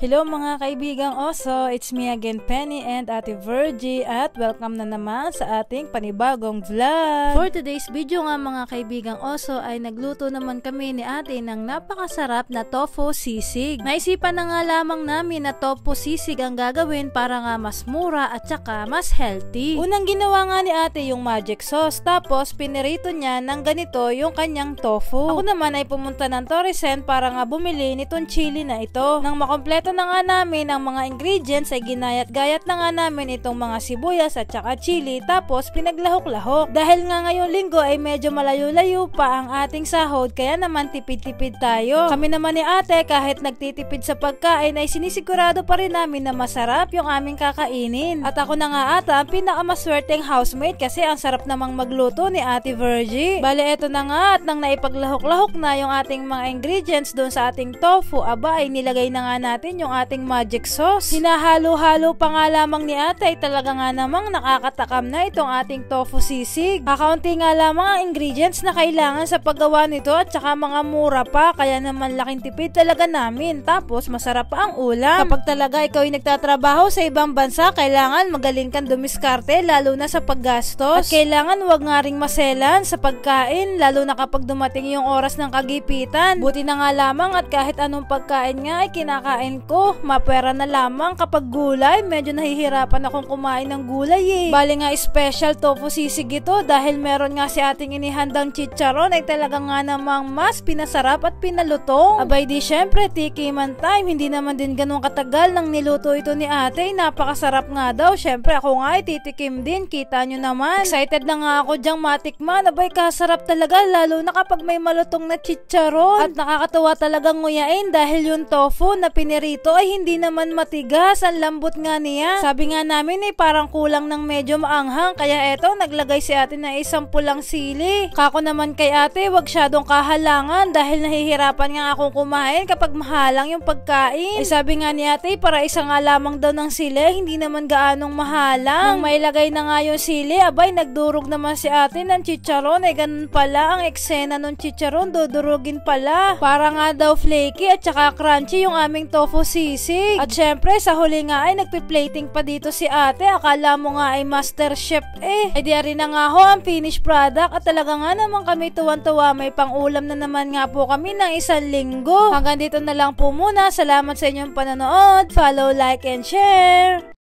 Hello mga kaibigang oso, it's me again Penny and Ate Virgie at welcome na naman sa ating panibagong vlog. For today's video nga mga kaibigang oso ay nagluto naman kami ni ate ng napakasarap na tofu sisig. Naisipan na nga lamang namin na tofu sisig ang gagawin para nga mas mura at saka mas healthy. Unang ginawa nga ni ate yung magic sauce tapos pinirito niya ng ganito yung kanyang tofu. Ako naman ay pumunta ng Torresen para nga bumili nitong chili na ito. Nang makompleto na nga namin ang mga ingredients ay ginayat-gayat na nga namin itong mga sibuyas at saka chili tapos pinaglahok-lahok. Dahil nga ngayong linggo ay medyo malayo-layo pa ang ating sahod kaya naman tipid-tipid tayo. Kami naman ni ate kahit nagtitipid sa pagkain ay sinisigurado pa rin namin na masarap yung aming kakainin. At ako na nga ata ang pinakamaswerteng housemate kasi ang sarap namang magluto ni Ate Virgie. Bale eto na nga at nang naipaglahok-lahok na yung ating mga ingredients doon sa ating tofu, aba ay nilagay na nga natin yung ating magic sauce. Hinahalo-halo pa nga lamang ni ate ay talaga nga namang nakakatakam na itong ating tofu sisig. Kakaunti nga lamang ang ingredients na kailangan sa paggawa nito at saka mga mura pa kaya naman laking tipid talaga namin. Tapos masarap pa ang ulam. Kapag talaga ikaw ay nagtatrabaho sa ibang bansa, kailangan magaling kang dumiskarte lalo na sa paggastos. At kailangan wag nga ring maselan sa pagkain lalo na kapag dumating yung oras ng kagipitan. Buti na nga lamang at kahit anong pagkain nga ay kinakain ko, mapera na lamang. Kapag gulay, medyo nahihirapan akong kumain ng gulay eh. Bali nga special tofu sisig ito dahil meron nga si ating inihandang chicharon ay talaga nga namang mas pinasarap at pinalutong. Abay di syempre tikiman time, hindi naman din ganun katagal nang niluto ito ni ate. Napakasarap nga daw. Syempre ako nga ay titikim din, kita nyo naman. Excited na nga ako dyang matikman. Abay kasarap talaga lalo na kapag may malutong na chicharon. At nakakatawa talagang nguyain dahil yung tofu na pinirito ay hindi naman matigas, ang lambot nga niya. Sabi nga namin eh parang kulang ng medyo maanghang kaya eto naglagay si ate na isang pulang sili. Kako naman kay ate wag syadong kahalangan dahil nahihirapan nga akong kumain kapag mahalang yung pagkain. Ay sabi nga ni ate para isa nga lamang daw ng sili, hindi naman gaanong mahalang. Nang mailagay na nga yung sili, abay nagdurog naman si ate ng chicharon. Ay ganun pala ang eksena ng chicharon, dudurugin pala. Para nga daw flaky at saka crunchy yung aming tofu sisig. At syempre sa huli nga ay nagpi-plating pa dito si ate. Akala mo nga ay master chef eh. Ay di rin na nga ho ang finished product at talaga nga naman kami tuwan-tuwa. May pang-ulam na naman nga po kami ng isang linggo. Hanggang dito na lang po muna. Salamat sa inyong panonood. Follow, like, and share.